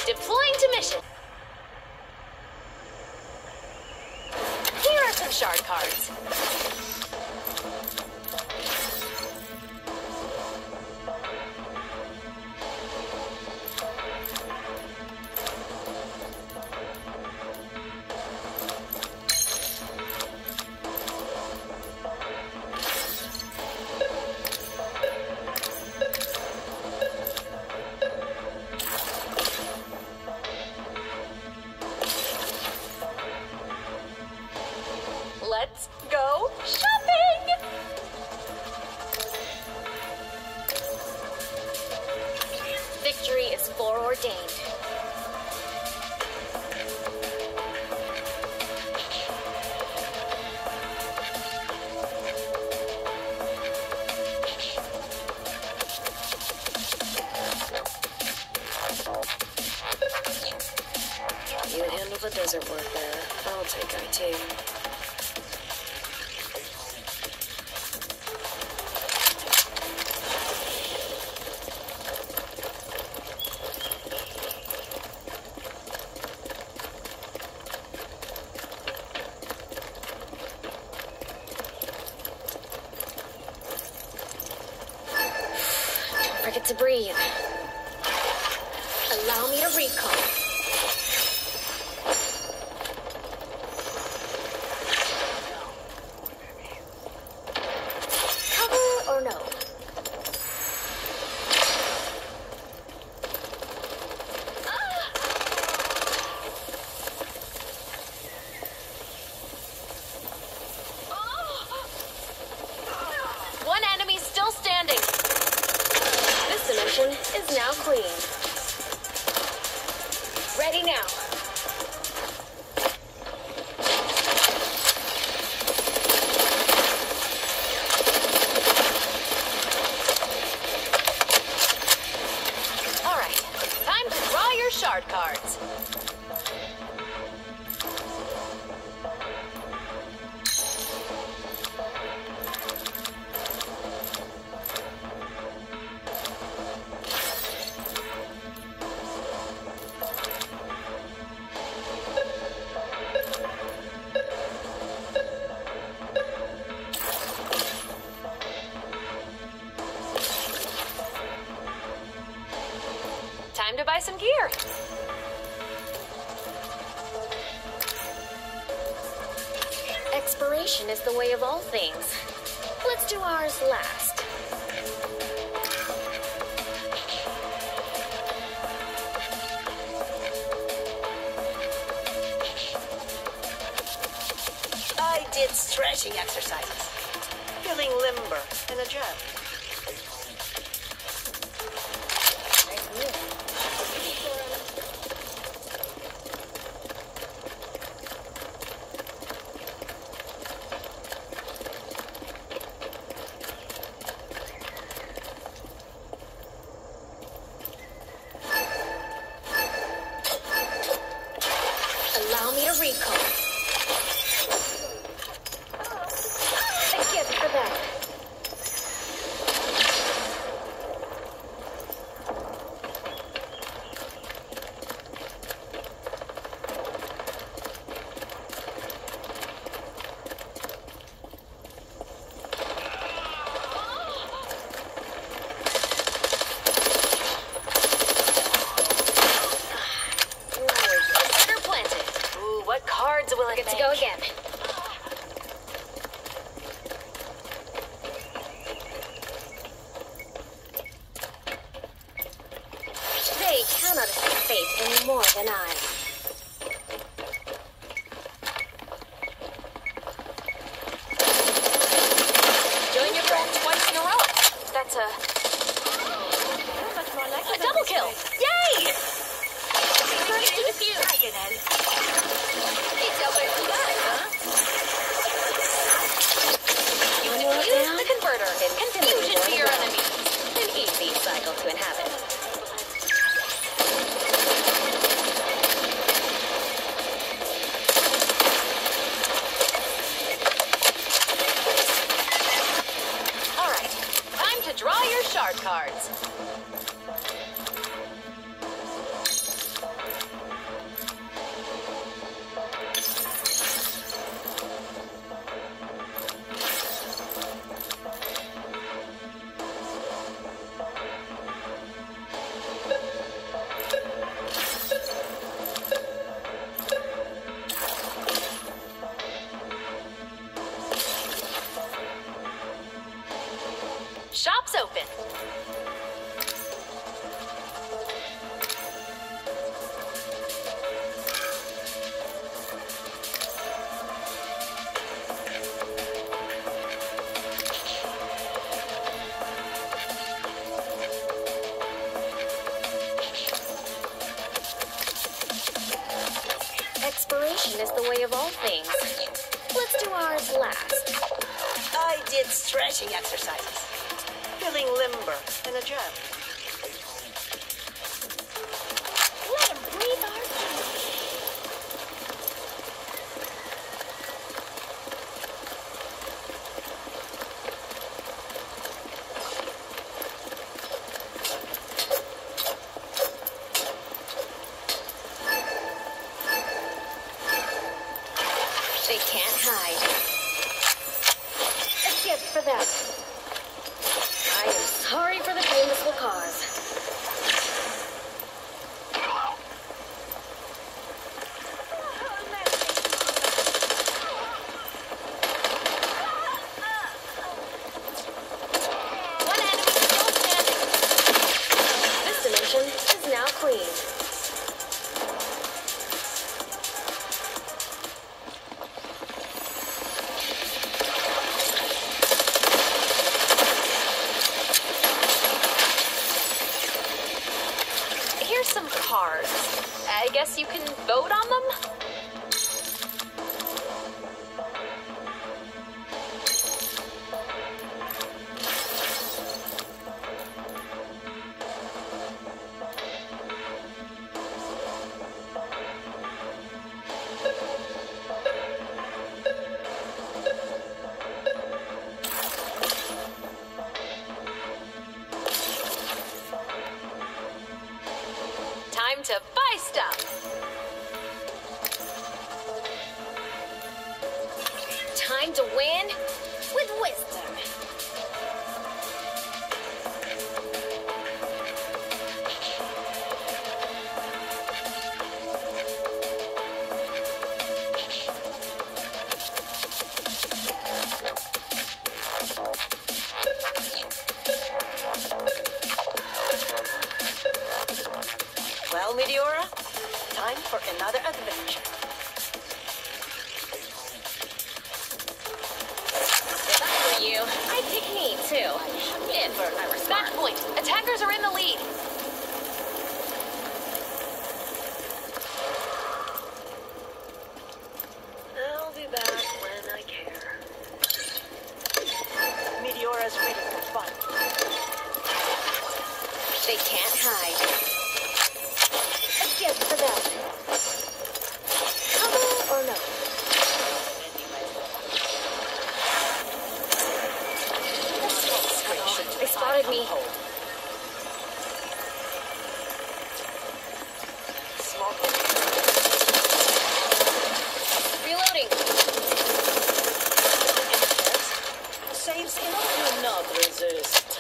Deploying to mission. Here are some shard cards. Let's go shopping! Victory is foreordained. You handle the desert work there. I'll take IT. Forget to breathe. Allow me to recall. Cover or no? One enemy still standing. This dimension is now clean. Ready now. All right, time to draw your shard cards. Time to buy some gear. Expiration is the way of all things. Let's do ours last. I did stretching exercises. Feeling limber and adjust. Allow me to recall. A gift for them. Trigger planted. Ooh, what cards will it Get to make? go again. They cannot escape fate any more than I. Join your friends twice in a row. That's a double kill. Yay! First to defuse. It's over to die, huh? You defuse the converter. Confusion to your enemies. An easy cycle to inhabit. repetition is the way of all things. Let's do ours last. I did stretching exercises. Feeling limber and agile. Let him breathe our food. They can't hide. A gift for them. I am sorry for the pain this will cause. One enemy still standing. This dimension is now clean. Here's some cards. I guess you can vote on them? Time to buy stuff. Time to win with wisdom. Well, Meteora, time for another adventure. If I were you, I'd pick me too. If I were smart. Match point. Attackers are in the lead. I'll be back when I care. Meteora's ready for fun. They can't hide. A gift for them. Cover or no? They spotted me. Reloading. Saves in Do not resist.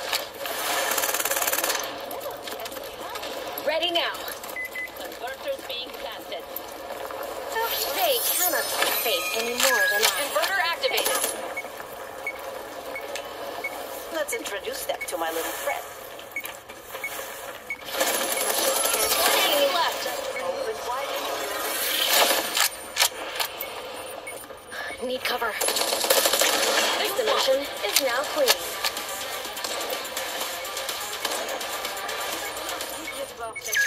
Ready now. Converters being planted. They cannot be faith any more than I. Inverter activated. Let's introduce them to my little friend. One enemy left. Open wide. Need cover. This dimension is now clean.